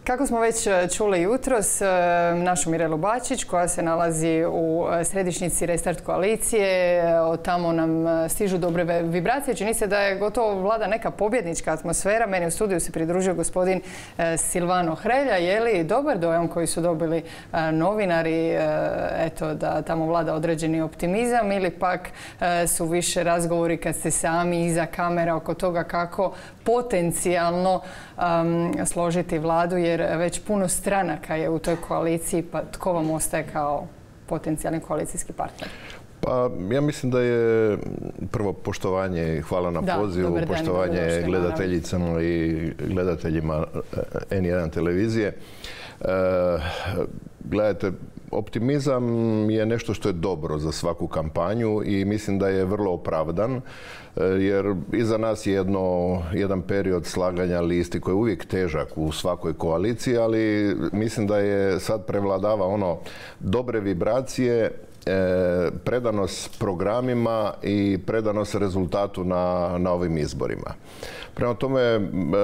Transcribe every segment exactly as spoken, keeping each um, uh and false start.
Kako smo već čuli jutros, našu Mirelu Bačić, koja se nalazi u središnjici Restart koalicije, od tamo nam stižu dobre vibracije. Čini se da je gotovo vlada neka pobjednička atmosfera. Meni u studiju se pridružio gospodin Silvano Hrelja. Je li dobar dojam koji su dobili novinari, eto, da tamo vlada određeni optimizam, ili pak su više razgovori kad ste sami iza kamera oko toga kako potencijalno um, složiti vladu, jer već puno stranaka je u toj koaliciji, pa tko vam ostaje kao potencijalni koalicijski partner? Pa ja mislim da je prvo poštovanje i hvala na pozivu, da, poštovanje dan, gledateljicama i gledateljima en jedan televizije. E, gledajte, optimizam je nešto što je dobro za svaku kampanju i mislim da je vrlo opravdan, jer iza nas je jedno, jedan period slaganja listi koji je uvijek težak u svakoj koaliciji, ali mislim da je sad prevladava ono dobre vibracije, predanost programima i predanost rezultatu na, na ovim izborima. Prema tome,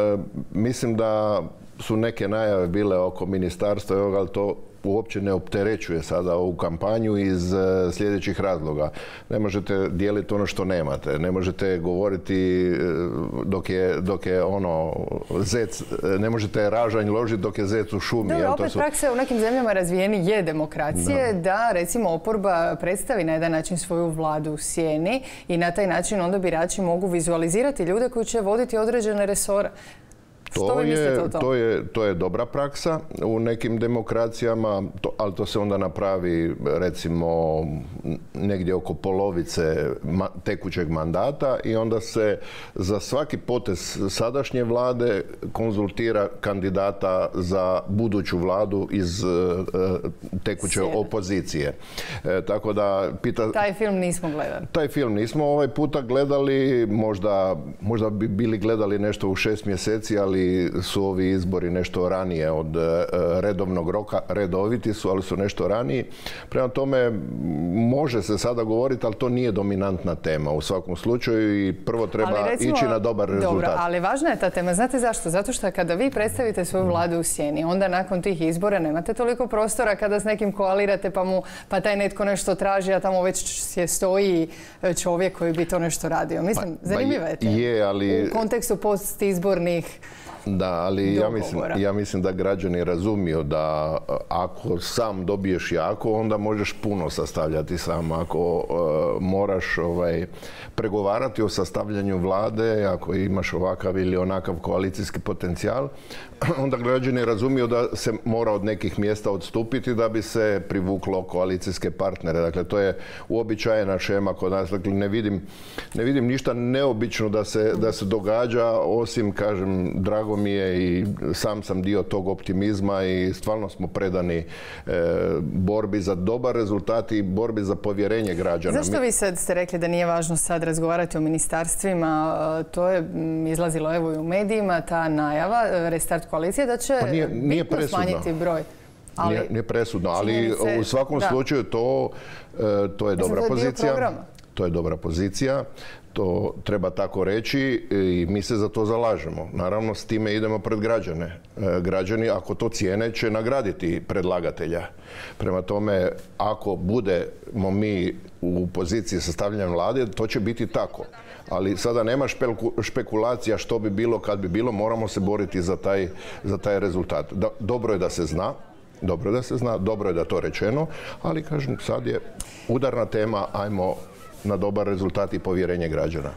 mislim da su neke najave bile oko ministarstva, ali to uopće ne opterećuje sada ovu kampanju iz sljedećih razloga. Ne možete dijeliti ono što nemate, ne možete govoriti dok je, dok je ono zec, ne možete ražanj ložiti dok je zec u šumi. Dobro, opet su... praksa u nekim zemljama razvijeni je demokracije, da. da recimo oporba predstavi na jedan način svoju vladu u sjeni i na taj način onda birači mogu vizualizirati ljude koji će voditi određene resore. To je, to, je, to je dobra praksa u nekim demokracijama, to, ali to se onda napravi recimo negdje oko polovice ma, tekućeg mandata i onda se za svaki potez sadašnje vlade konzultira kandidata za buduću vladu iz e, tekuće Sjede. opozicije. E, tako da pita... Taj film nismo gledali. Taj film nismo ovaj puta gledali, možda, možda bi bili gledali nešto u šest mjeseci, ali su ovi izbori nešto ranije od redovnog roka, redoviti su, ali su nešto raniji. Prema tome, može se sada govoriti, ali to nije dominantna tema u svakom slučaju i prvo treba recimo, ići na dobar rezultat. Dobro, ali važna je ta tema. Znate zašto? Zato što kada vi predstavite svoju vladu u sjeni, onda nakon tih izbora nemate toliko prostora kada s nekim koalirate pa, mu, pa taj netko nešto traži, a tamo već je stoji čovjek koji bi to nešto radio. Mislim, pa, zanimljiva je tema. Je, ali... U kontekstu postizbornih... Da, ali ja mislim, ja mislim da građani razumiju da ako sam dobiješ jako, onda možeš puno sastavljati sam. Ako uh, moraš ovaj, pregovarati o sastavljanju vlade, ako imaš ovakav ili onakav koalicijski potencijal, onda građani razumiju da se mora od nekih mjesta odstupiti da bi se privuklo koalicijske partnere. Dakle, to je uobičajena šema kod nas. Dakle, ne vidim, ne vidim ništa neobično da se, da se događa, osim, kažem, drago mi je i sam sam dio tog optimizma i stvarno smo predani e, borbi za dobar rezultat i borbi za povjerenje građana. Zašto vi sad ste rekli da nije važno sad razgovarati o ministarstvima? To je izlazilo evo i u medijima, ta najava, Restart koalicije, da će pa nije, nije bitno presudno. smanjiti broj. Ali nije, nije presudno, ali u svakom da. slučaju to, to je dobra pozicija. To je dobra pozicija. To treba tako reći i mi se za to zalažemo. Naravno, s time idemo pred građane. Građani, ako to cijene, će nagraditi predlagatelja. Prema tome, ako budemo mi u poziciji sastavljanja vlade, to će biti tako. Ali sada nema špekulacija što bi bilo kad bi bilo, moramo se boriti za taj, za taj rezultat. Da, dobro je da se zna, dobro je da se zna, dobro je da to rečeno, ali kažem, sad je udarna tema, ajmo na dobar rezultat i povjerenje građana.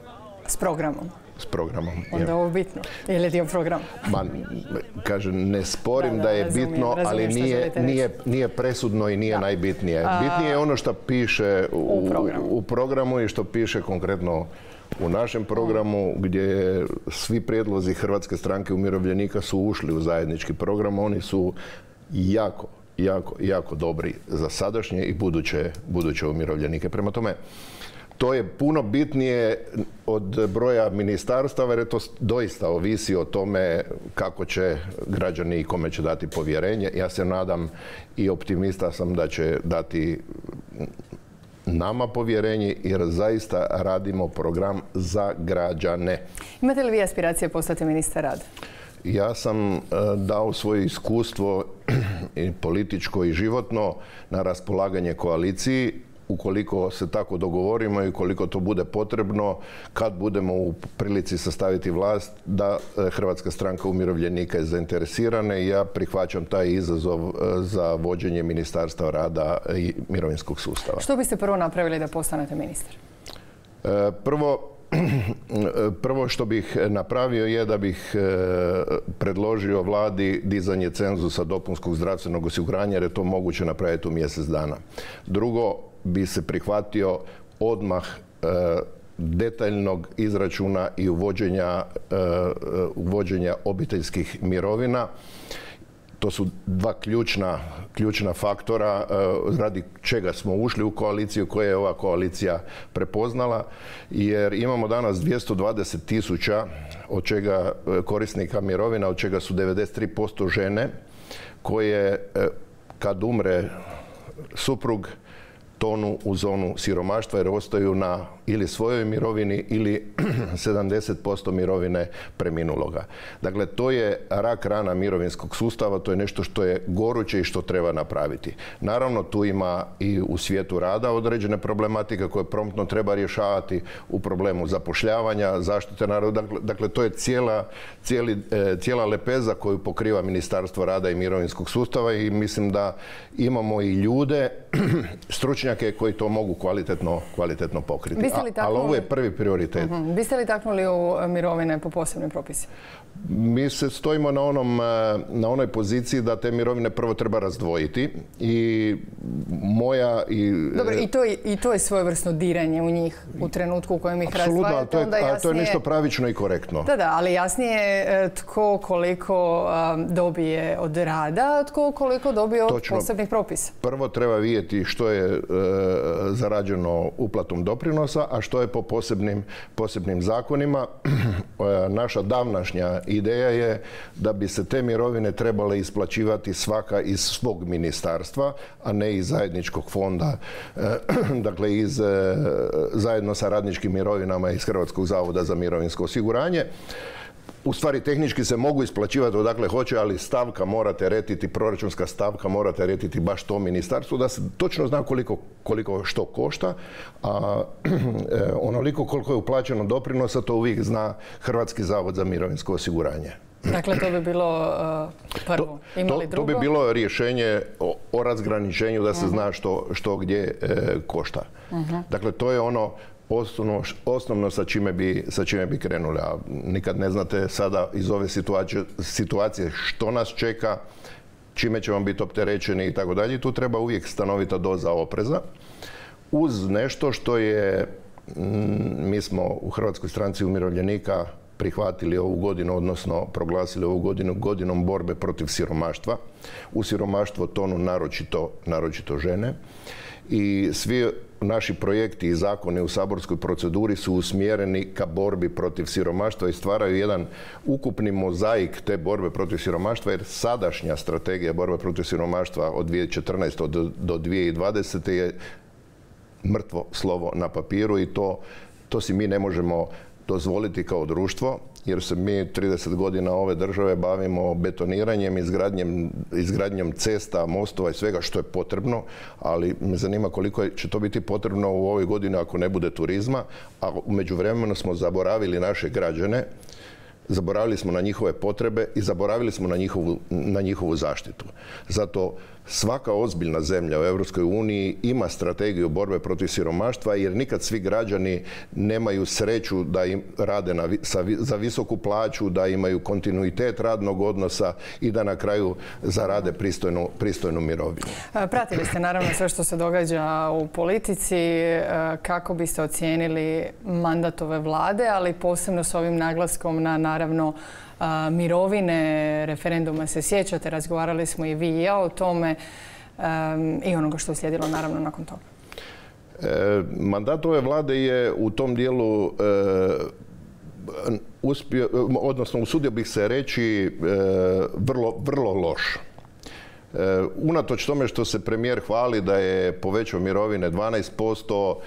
S programom? S programom. Onda je ovo bitno. Ili je dio programa? Ma, kažem, ne sporim da, da, da je razumijem, bitno, razumijem ali nije, nije, nije presudno i nije da. najbitnije. A, bitnije je ono što piše u, u, programu. u programu i što piše konkretno u našem programu, gdje svi prijedlozi Hrvatske stranke umirovljenika su ušli u zajednički program. Oni su jako jako, jako dobri za sadašnje i buduće, buduće umirovljenike. Prema tome, to je puno bitnije od broja ministarstava, jer to doista ovisi o tome kako će građani i kome će dati povjerenje. Ja se nadam i optimista sam da će dati nama povjerenje, jer zaista radimo program za građane. Imate li vi aspiracije postati ministar rada? ja sam dao svoje iskustvo i političko i životno na raspolaganje koaliciji. Ukoliko se tako dogovorimo i ukoliko to bude potrebno, kad budemo u prilici sastaviti vlast, da Hrvatska stranka umirovljenika je zainteresirana i ja prihvaćam taj izazov za vođenje Ministarstva rada i mirovinskog sustava. Što biste prvo napravili da postanete ministar? Prvo, Prvo što bih napravio je da bih predložio vladi dizanje cenzusa dopunskog zdravstvenog osiguranja, jer je to moguće napraviti u mjesec dana. Drugo, bi se prihvatio odmah detaljnog izračuna i uvođenja, uvođenja obiteljskih mirovina. To su dva ključna, ključna faktora radi čega smo ušli u koaliciju, koje je ova koalicija prepoznala, jer imamo danas dvjesto dvadeset tisuća od čega korisnika mirovina, od čega su devedeset tri posto žene, koje kad umre suprug tonu u zonu siromaštva jer ostaju na ili svojoj mirovini ili sedamdeset posto mirovine preminuloga. Dakle, to je rak rana mirovinskog sustava, to je nešto što je goruće i što treba napraviti. Naravno, tu ima i u svijetu rada određene problematike koje promptno treba rješavati u problemu zapošljavanja, zaštite naroda. Dakle, dakle, to je cijela, cijeli, cijela lepeza koju pokriva Ministarstvo rada i mirovinskog sustava i mislim da imamo i ljude, stručnjake koji to mogu kvalitetno, kvalitetno pokriti. Ali ovo je prvi prioritet. Uh-huh. Biste li taknuli u mirovine po posebnim propisima? Mi se stojimo na, onom, na onoj poziciji da te mirovine prvo treba razdvojiti i moja... I, Dobro, i to, je, i to je svojevrsno diranje u njih u trenutku u kojem ih razdvajate. Apsolutno, onda jasnije, to je nešto pravično i korektno. Da, da, ali jasnije tko koliko um, dobije od rada, tko koliko dobije od Točno. posebnih propisa. Prvo treba vidjeti što je e, zarađeno uplatom doprinosa, a što je po posebnim, posebnim zakonima. Naša davnašnja ideja je da bi se te mirovine trebale isplaćivati svaka iz svog ministarstva, a ne iz zajedničkog fonda, dakle iz, zajedno sa radničkim mirovinama iz Hrvatskog zavoda za mirovinsko osiguranje. U stvari, tehnički se mogu isplaćivati odakle hoće, ali stavka mora teretiti, proračunska stavka mora teretiti baš to ministarstvo, da se točno zna koliko, koliko što košta, a onoliko koliko je uplaćeno doprinosa, to uvijek zna Hrvatski zavod za mirovinsko osiguranje. Dakle, to bi bilo uh, prvo. Ima li drugo? To bi bilo rješenje o, o razgraničenju da se uh-huh. zna što, što gdje e, košta. Uh-huh. Dakle, to je ono Osnovno, osnovno sa čime bi, sa čime bi krenuli. A nikad ne znate sada iz ove situacije, situacije što nas čeka, čime ćemo biti opterećeni i tako dalje. Tu treba uvijek stanovita doza opreza. Uz nešto što je, mi smo u Hrvatskoj stranci umirovljenika prihvatili ovu godinu, odnosno proglasili ovu godinu godinom borbe protiv siromaštva. U siromaštvo tonu naročito, naročito žene. I svi naši projekti i zakoni u saborskoj proceduri su usmjereni ka borbi protiv siromaštva i stvaraju jedan ukupni mozaik te borbe protiv siromaštva, jer sadašnja strategija borbe protiv siromaštva od dvije tisuće četrnaeste. do, do dvije tisuće dvadesete. je mrtvo slovo na papiru i to, to si mi ne možemo dozvoliti kao društvo, jer se mi trideset godina ove države bavimo betoniranjem, izgradnjem, izgradnjom cesta, mostova i svega što je potrebno, ali me zanima koliko će to biti potrebno u ovoj godini ako ne bude turizma, a u međuvremenu smo zaboravili naše građane, zaboravili smo na njihove potrebe i zaboravili smo na njihovu, na njihovu zaštitu. Zato svaka ozbiljna zemlja u Europskoj uniji ima strategiju borbe protiv siromaštva, jer nikad svi građani nemaju sreću da im rade na, sa, za visoku plaću, da imaju kontinuitet radnog odnosa i da na kraju zarade pristojnu, pristojnu mirovinu. Pratili ste naravno sve što se događa u politici. Kako biste ocijenili mandat ove vlade, ali posebno s ovim naglaskom na naravno A, mirovine, referenduma se sjećate, razgovarali smo i vi i ja o tome um, i onoga što je slijedilo naravno nakon toga. E, mandat ove vlade je u tom dijelu e, uspio, odnosno usudio bih se reći e, vrlo, vrlo loš. Unatoč tome što se premijer hvali da je povećao mirovine dvanaest posto,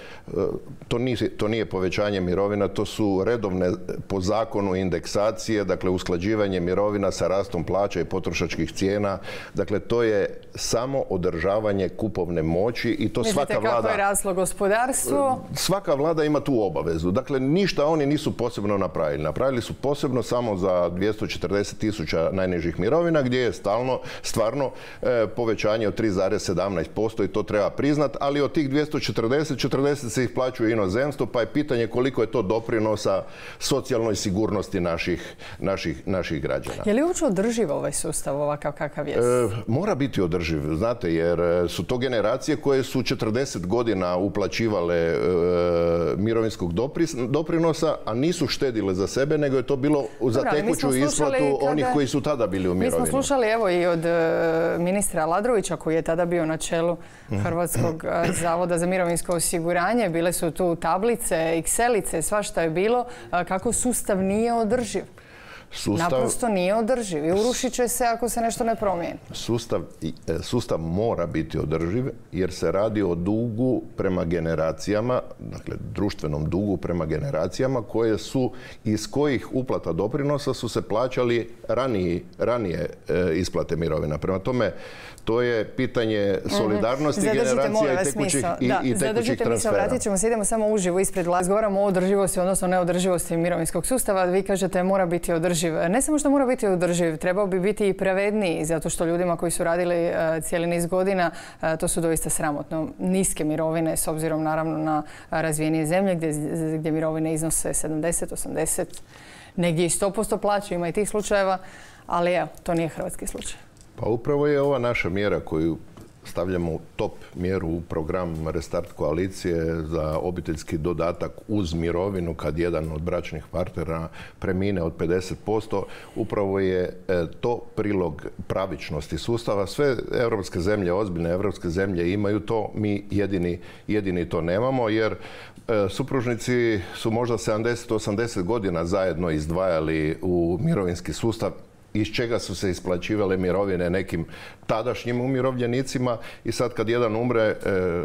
to nije, to nije povećanje mirovina, to su redovne po zakonu indeksacije, dakle usklađivanje mirovina sa rastom plaća i potrošačkih cijena. Dakle, to je samo održavanje kupovne moći i to Mislite svaka vlada... kako je raslo gospodarstvo? Svaka vlada ima tu obavezu. Dakle, ništa oni nisu posebno napravili. Napravili su posebno samo za dvjesto četrdeset tisuća najnižih mirovina, gdje je stalno, stvarno e, povećanje od tri zarez sedamnaest posto i to treba priznat, ali od tih dvjesto četrdeset, četrdeset se isplaćuje u inozemstvo, pa je pitanje koliko je to doprinosa socijalnoj sigurnosti naših, naših, naših građana. Je li uopće održiv ovaj sustav ovakav kakav je? E, mora biti održiv, znate, jer su to generacije koje su četrdeset godina uplaćivale e, mirovinskog doprinosa, a nisu štedile za sebe, nego je to bilo za Dobre, tekuću isplatu kada... onih koji su tada bili u mirovini. Mi smo slušali evo i od e, ministra Aladrovića, koji je tada bio na čelu Hrvatskog zavoda za mirovinsko osiguranje. Bile su tu tablice, excelice, svašta je bilo, kako sustav nije održiv. Sustav, naprosto nije održiv i urušit će se ako se nešto ne promijeni. Sustav, sustav mora biti održiv jer se radi o dugu prema generacijama, dakle društvenom dugu prema generacijama koje su, iz kojih uplata doprinosa su se plaćali ranije, ranije e, isplate mirovina. Prema tome, to je pitanje solidarnosti mm-hmm. generacija i tekućih, i, da, i tekućih zadržite transfera. Misao, vratit ćemo se, idemo samo uživo ispred vlade. Razgovaramo o održivosti, odnosno neodrživosti mirovinskog sustava. Vi kažete mora biti održiv. Ne samo što mora biti održiv, trebao bi biti i pravedniji, zato što ljudima koji su radili uh, cijeli niz godina, uh, to su doista sramotno niske mirovine, s obzirom naravno na razvijenije zemlje gdje, gdje mirovine iznose sedamdeset, osamdeset, negdje i sto posto plaću, ima i tih slučajeva, ali evo, to nije hrvatski slučaj. Pa upravo je ova naša mjera koju stavljamo top mjeru u program Restart koalicije za obiteljski dodatak uz mirovinu kad jedan od bračnih partnera premine od pedeset posto. Upravo je to prilog pravičnosti sustava. Sve europske zemlje, ozbiljne europske zemlje imaju to, mi jedini, jedini to nemamo jer supružnici su možda sedamdeset osamdeset godina zajedno izdvajali u mirovinski sustav iz čega su se isplaćivale mirovine nekim tadašnjim umirovljenicima i sad kad jedan umre, e,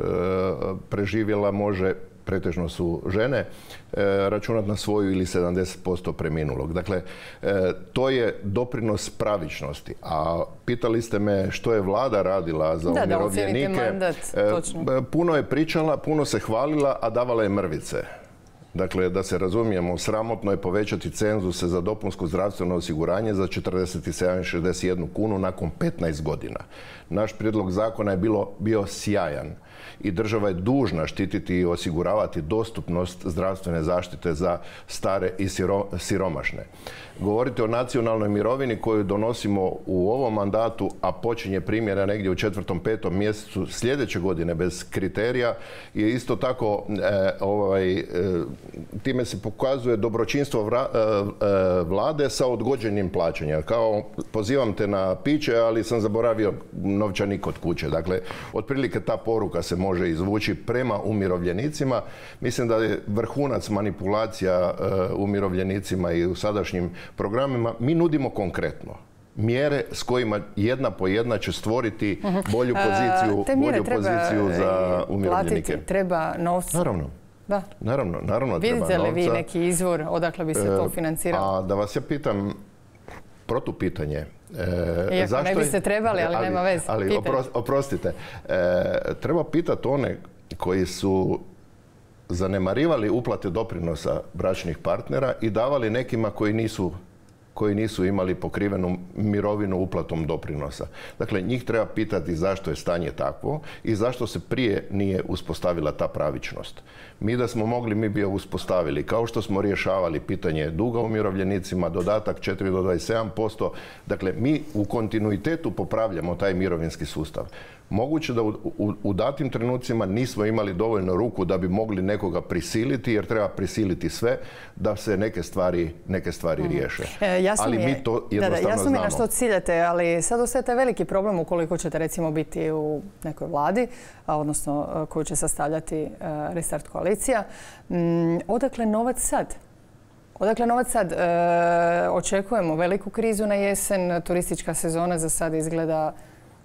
preživjela može, pretežno su žene, e, računati na svoju ili sedamdeset posto preminulog. Dakle, e, to je doprinos pravičnosti. A pitali ste me što je vlada radila za da, umirovljenike. Da, mandat, e, puno je pričala, puno se hvalila, a davala je mrvice. Dakle, da se razumijemo, sramotno je povećati cenzuse za dopunsko zdravstveno osiguranje za četrdeset sedam zarez šezdeset jednu kunu nakon petnaest godina. Naš prijedlog zakona je bilo, bio sjajan i država je dužna štititi i osiguravati dostupnost zdravstvene zaštite za stare i siromašne. Govorite o nacionalnoj mirovini koju donosimo u ovom mandatu, a počinje primjena negdje u četvrtom, petom mjesecu sljedeće godine bez kriterija, je isto tako e, ovaj, e, time se pokazuje dobročinstvo vra, e, e, vlade sa odgođenim plaćanjem. Kao pozivam te na piće, ali sam zaboravio novčanik kod kuće. Dakle, otprilike ta poruka se može izvući prema umirovljenicima. Mislim da je vrhunac manipulacija e, umirovljenicima i u sadašnjim programima. Mi nudimo konkretno mjere s kojima jedna po jedna će stvoriti bolju poziciju, uh, bolju poziciju za umirovljenike. Platiti, treba novca. Naravno. Da. Naravno, naravno treba novca. Vidite li vi neki izvor odakle bi se to financiralo? A da vas ja pitam protupitanje. E, Iako zašto ne biste trebali, ali, ali nema veze. Ali opros, oprostite, e, treba pitati one koji su zanemarivali uplate doprinosa bračnih partnera i davali nekima koji nisu, koji nisu imali pokrivenu mirovinu uplatom doprinosa. Dakle, njih treba pitati zašto je stanje takvo i zašto se prije nije uspostavila ta pravičnost. Mi da smo mogli, mi bi je uspostavili. Kao što smo rješavali pitanje duga umirovljenicima, dodatak četiri do dvadeset sedam posto. Dakle, mi u kontinuitetu popravljamo taj mirovinski sustav. Moguće da u, u, u datim trenucima nismo imali dovoljno ruku da bi mogli nekoga prisiliti, jer treba prisiliti sve da se neke stvari, neke stvari mm. riješe. E, jasno ali je, mi to jednostavno da, da, jasno znamo. mi na što ciljate, ali sad ostaje taj veliki problem ukoliko ćete recimo biti u nekoj vladi, a, odnosno koju će sastavljati a, Restart koalicija. Mm, odakle novac sad? Odakle novac sad? E, očekujemo veliku krizu na jesen, turistička sezona za sad izgleda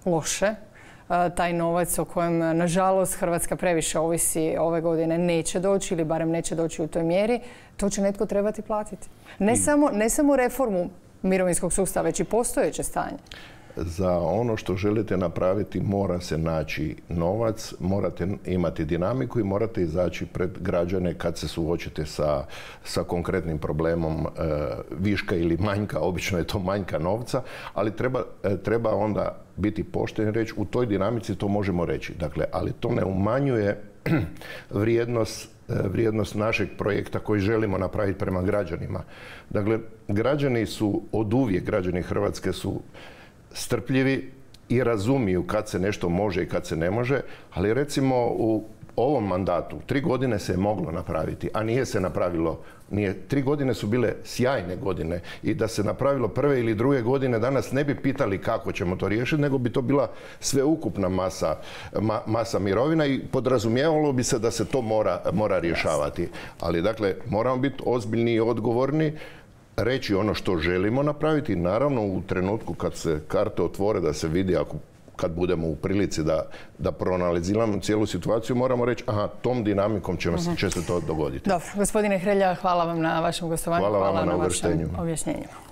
loše. Taj novac o kojem, nažalost, Hrvatska previše ovisi ove godine neće doći ili barem neće doći u toj mjeri, to će netko trebati platiti. Ne samo, ne samo reformu mirovinskog sustava, već i postojeće stanje. Za ono što želite napraviti mora se naći novac, morate imati dinamiku i morate izaći pred građane kad se suočite sa, sa konkretnim problemom e, viška ili manjka, obično je to manjka novca, ali treba, e, treba onda biti pošten i reći u toj dinamici to možemo reći. Dakle, ali to ne umanjuje vrijednost vrijednost našeg projekta koji želimo napraviti prema građanima. Dakle, građani su oduvijek, građani Hrvatske su strpljivi i razumiju kad se nešto može i kad se ne može, ali recimo u ovom mandatu tri godine se je moglo napraviti, a nije se napravilo. Nije. Tri godine su bile sjajne godine i da se napravilo prve ili druge godine danas ne bi pitali kako ćemo to riješiti, nego bi to bila sveukupna masa, ma, masa mirovina i podrazumijevalo bi se da se to mora, mora rješavati. Ali dakle, moramo biti ozbiljni i odgovorni, reći ono što želimo napraviti, naravno u trenutku kad se karte otvore da se vidi, ako kad budemo u prilici da, da proanaliziramo cijelu situaciju, moramo reći aha, tom dinamikom će, uh-huh. će se to dogoditi. Dobro, gospodine Hrelja, hvala vam na vašem gostovanju, hvala, hvala vama na, na uvrštenju. vašem objašnjenju.